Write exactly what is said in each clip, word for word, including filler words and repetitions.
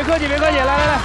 别客气，别客气，来来来，来。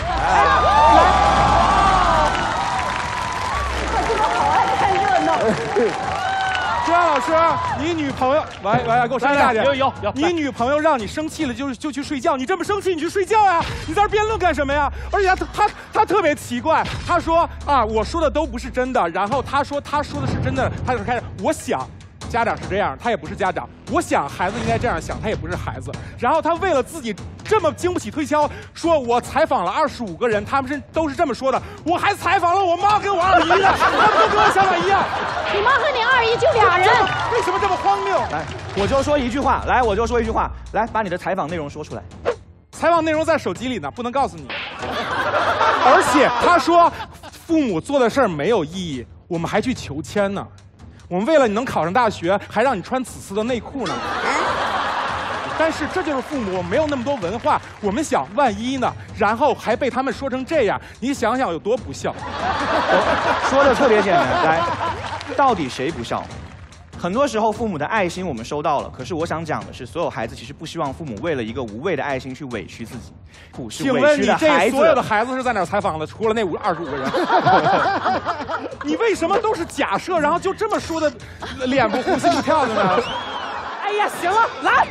这么好爱看热闹。 朱阳老师，你女朋友，喂喂，给我声音大点。 有有有。 你女朋友让你生气了，就就去睡觉。你这么生气，你去睡觉呀！你在这辩论干什么呀？而且他他他特别奇怪，他说啊，我说的都不是真的，然后他说他说的是真的，他就开始我想。家长是这样，他也不是家长。我想孩子应该这样想，他也不是孩子。然后他为了自己这么经不起推敲，说我采访了二十五个人，他们是都是这么说的。我还采访了我妈跟我二姨的，他们都跟我想法一样。 你妈和你二姨就俩人， 为什么这么荒谬？ 来，我就说一句话，来，我就说一句话，来，把你的采访内容说出来。 采访内容在手机里呢，不能告诉你。而且他说，父母做的事儿没有意义，我们还去求签呢。我们为了你能考上大学，还让你穿紫色的内裤呢。但是这就是父母，没有那么多文化。我们想，万一呢？然后还被他们说成这样，你想想有多不孝。 说的特别简单，来，到底谁不孝？很多时候，父母的爱心我们收到了，可是我想讲的是，所有孩子其实不希望父母为了一个无谓的爱心去委屈自己。 请问你这所有的孩子是在哪儿采访的？除了那五二十五个人，你为什么都是假设，然后就这么说的，脸不红心不跳的呢？ 哎呀，行了，来。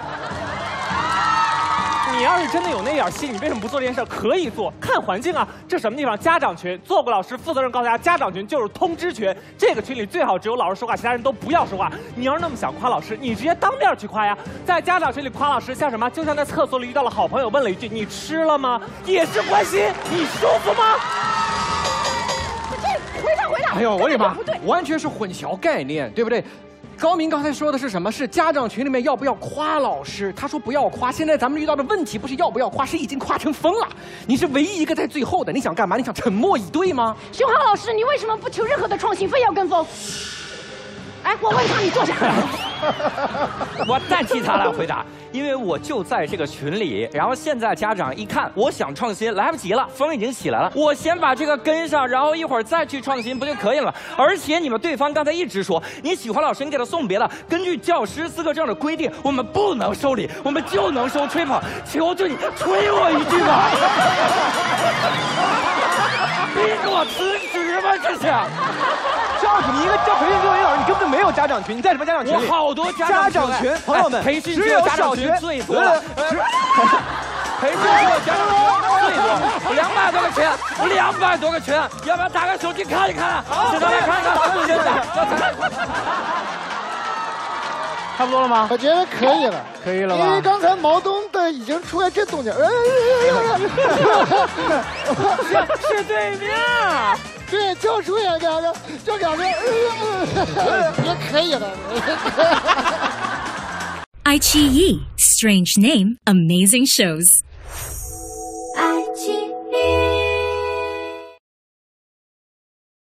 你要是真的有那点心，你为什么不做这件事？可以做，看环境啊。这什么地方？家长群。做过老师，负责任告诉大家，家长群就是通知群。这个群里最好只有老师说话，其他人都不要说话。你要是那么想夸老师，你直接当面去夸呀。在家长群里夸老师，像什么？就像在厕所里遇到了好朋友，问了一句：“你吃了吗？”也是关心，你舒服吗？ 这回答回答。 哎呦，我的妈！ 不对， 完全是混淆概念，对不对？高明刚才说的是什么？是家长群里面要不要夸老师？他说不要夸。现在咱们遇到的问题不是要不要夸，是已经夸成疯了。你是唯一一个在最后的，你想干嘛？你想沉默以对吗？ 熊浩老师，你为什么不求任何的创新，非要跟风？哎，我问他，你坐下。 我代替他来回答，因为我就在这个群里，然后现在家长一看，我想创新，来不及了，风已经起来了，我先把这个跟上，然后一会儿再去创新，不就可以了吗？而且你们对方刚才一直说，你喜欢老师，你给他送别的，根据教师资格证的规定，我们不能收礼，我们就能收吹捧，求求你吹我一句吧！逼我辞职吧，这是！ 告诉你一个叫培训作业老师，你根本没有家长群，你在什么家长群里？ 我好多家长群，朋友们， 培训只有家长群最多了。培训只有家长群最多，两百多个群，两百多个群，要不要打开手机看一看？现在来看看，现在。 差不多了吗？ 我觉得可以了， 可以了吧？ 因为刚才毛东的已经出来这动静，哎是是对面。 对，就出现两个，就两个，也可以了。 爱奇艺 Strange Name Amazing Shows。